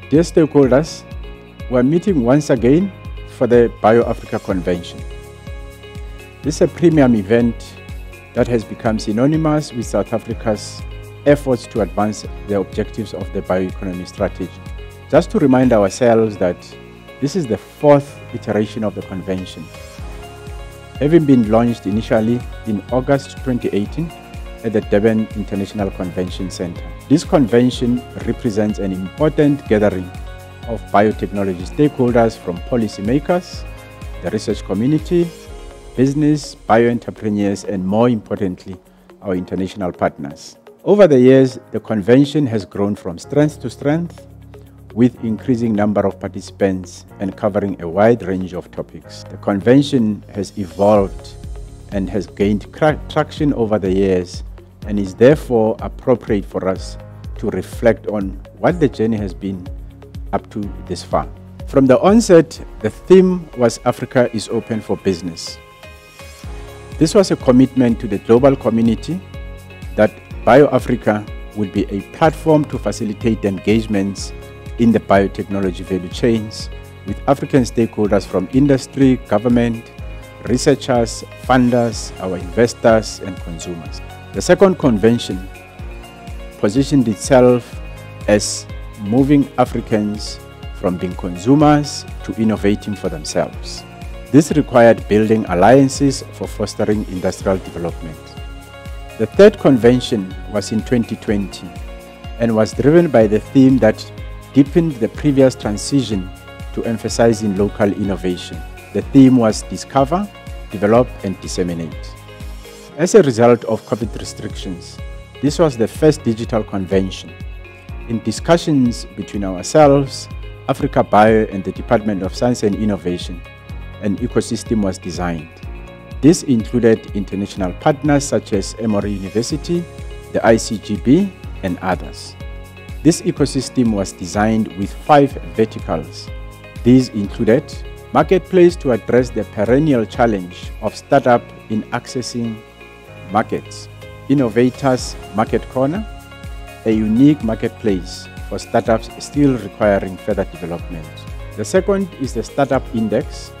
Dear stakeholders, we are meeting once again for the BioAfrica Convention. This is a premium event that has become synonymous with South Africa's efforts to advance the objectives of the bioeconomy strategy. Just to remind ourselves that this is the fourth iteration of the convention, having been launched initially in August 2018 at the Durban International Convention Center. This convention represents an important gathering of biotechnology stakeholders from policymakers, the research community, business, bio-entrepreneurs, and more importantly, our international partners. Over the years, the convention has grown from strength to strength with increasing number of participants and covering a wide range of topics. The convention has evolved and has gained traction over the years and is therefore appropriate for us to reflect on what the journey has been up to this far. From the onset, the theme was Africa is open for business. This was a commitment to the global community that BioAfrica will be a platform to facilitate engagements in the biotechnology value chains with African stakeholders from industry, government, researchers, funders, our investors, and consumers. The second convention positioned itself as moving Africans from being consumers to innovating for themselves. This required building alliances for fostering industrial development. The third convention was in 2020 and was driven by the theme that deepened the previous transition to emphasizing local innovation. The theme was Discover, Develop, and Disseminate. As a result of COVID restrictions, this was the first digital convention. In discussions between ourselves, Africa Bio, and the Department of Science and Innovation, an ecosystem was designed. This included international partners such as Emory University, the ICGB, and others. This ecosystem was designed with 5 verticals. These included Marketplace to address the perennial challenge of startup in accessing markets, Innovators Market Corner, a unique marketplace for startups still requiring further development. The second is the Startup Index,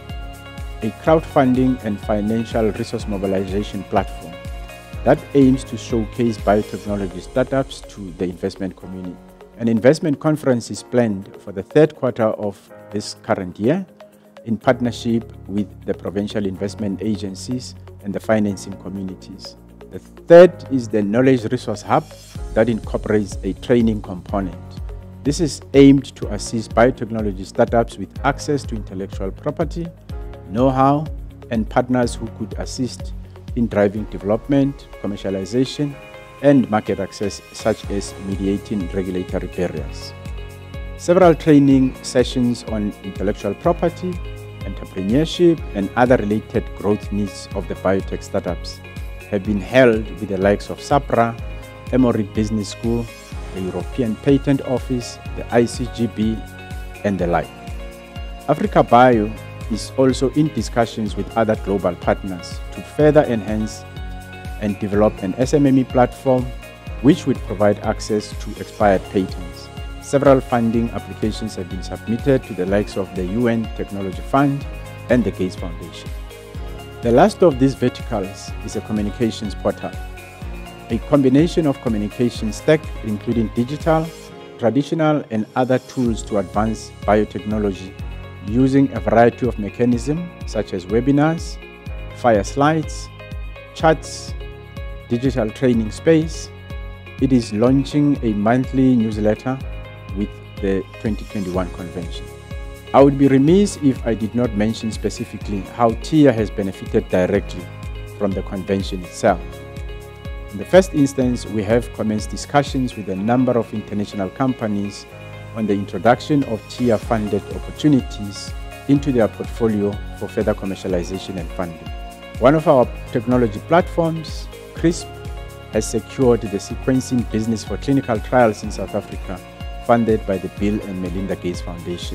a crowdfunding and financial resource mobilization platform that aims to showcase biotechnology startups to the investment community. An investment conference is planned for the third quarter of this current year in partnership with the provincial investment agencies and the financing communities. The third is the Knowledge Resource Hub that incorporates a training component. This is aimed to assist biotechnology startups with access to intellectual property, know-how, and partners who could assist in driving development, commercialization, and market access, such as mediating regulatory barriers. Several training sessions on intellectual property, entrepreneurship, and other related growth needs of the biotech startups have been held with the likes of SAPRA, Emory Business School, the European Patent Office, the ICGB, and the like. Africa Bio is also in discussions with other global partners to further enhance and develop an SMME platform which would provide access to expired patents. Several funding applications have been submitted to the likes of the UN Technology Fund and the Gates Foundation. The last of these verticals is a communications portal, a combination of communications tech including digital, traditional, and other tools to advance biotechnology using a variety of mechanisms such as webinars, fire slides, chats, digital training space. It is launching a monthly newsletter with the 2021 convention. I would be remiss if I did not mention specifically how TIA has benefited directly from the convention itself. In the first instance, we have commenced discussions with a number of international companies on the introduction of TIA-funded opportunities into their portfolio for further commercialization and funding. One of our technology platforms, CRISP, has secured the sequencing business for clinical trials in South Africa, funded by the Bill and Melinda Gates Foundation.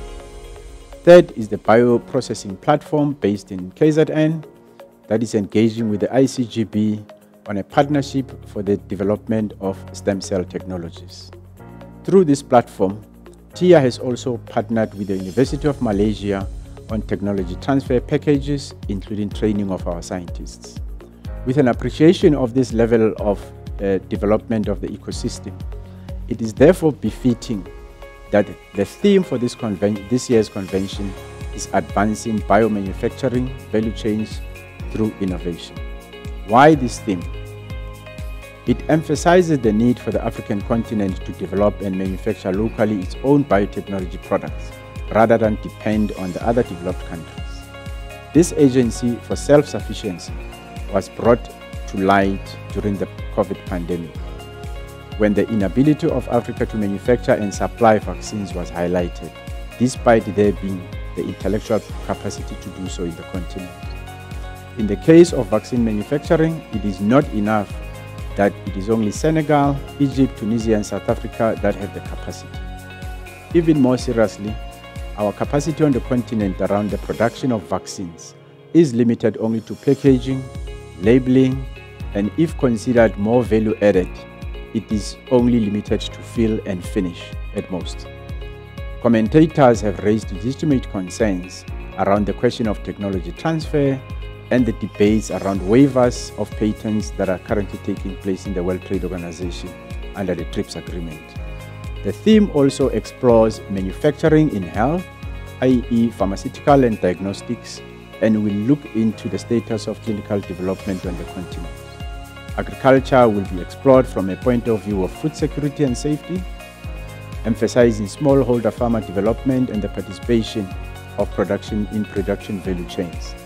Third is the bioprocessing platform based in KZN that is engaging with the ICGB on a partnership for the development of stem cell technologies. Through this platform, TIA has also partnered with the University of Malaysia on technology transfer packages, including training of our scientists. With an appreciation of this level of development of the ecosystem, it is therefore befitting that the theme for this year's convention is advancing biomanufacturing value chains through innovation. Why this theme? It emphasizes the need for the African continent to develop and manufacture locally its own biotechnology products, rather than depend on the other developed countries. This agency for self-sufficiency was brought to light during the COVID pandemic, when the inability of Africa to manufacture and supply vaccines was highlighted, despite there being the intellectual capacity to do so in the continent. In the case of vaccine manufacturing, it is not enough that it is only Senegal, Egypt, Tunisia, and South Africa that have the capacity. Even more seriously, our capacity on the continent around the production of vaccines is limited only to packaging, labeling, and if considered more value added, it is only limited to fill and finish at most. Commentators have raised legitimate concerns around the question of technology transfer and the debates around waivers of patents that are currently taking place in the World Trade Organization under the TRIPS agreement. The theme also explores manufacturing in health, i.e. pharmaceutical and diagnostics, and will look into the status of clinical development on the continent. Agriculture will be explored from a point of view of food security and safety, emphasizing smallholder farmer development and the participation of production in production value chains,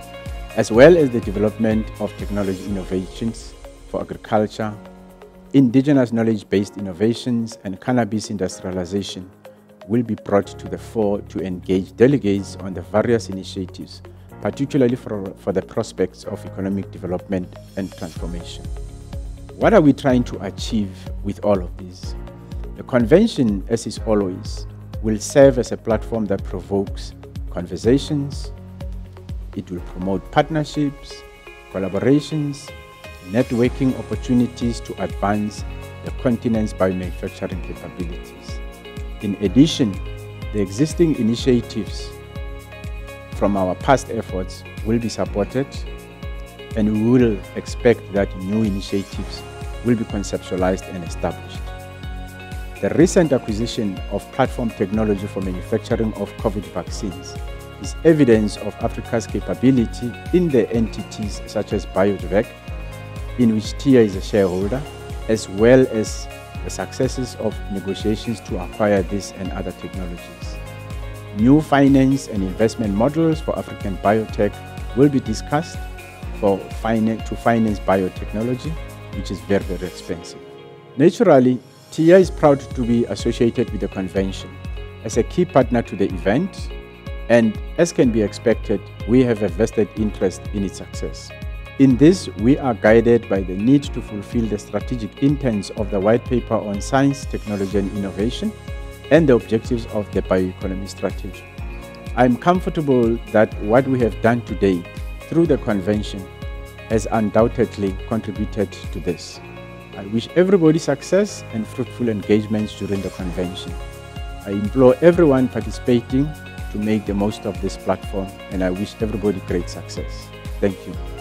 as well as the development of technology innovations for agriculture, indigenous knowledge-based innovations, and cannabis industrialization will be brought to the fore to engage delegates on the various initiatives, particularly for the prospects of economic development and transformation. What are we trying to achieve with all of this? The convention, as is always, will serve as a platform that provokes conversations. It will promote partnerships, collaborations, networking opportunities to advance the continent's biomanufacturing capabilities. In addition, the existing initiatives from our past efforts will be supported, and we will expect that new initiatives will be conceptualized and established. The recent acquisition of platform technology for manufacturing of COVID vaccines is evidence of Africa's capability in the entities such as BioVac, in which TIA is a shareholder, as well as the successes of negotiations to acquire this and other technologies. New finance and investment models for African biotech will be discussed to finance biotechnology, which is very, very expensive. Naturally, TIA is proud to be associated with the convention as a key partner to the event, and as can be expected, we have a vested interest in its success. In this, we are guided by the need to fulfill the strategic intents of the white paper on science, technology, and innovation, and the objectives of the bioeconomy strategy. I am comfortable that what we have done today through the convention has undoubtedly contributed to this. I wish everybody success and fruitful engagements during the convention. I implore everyone participating to make the most of this platform, and I wish everybody great success. Thank you.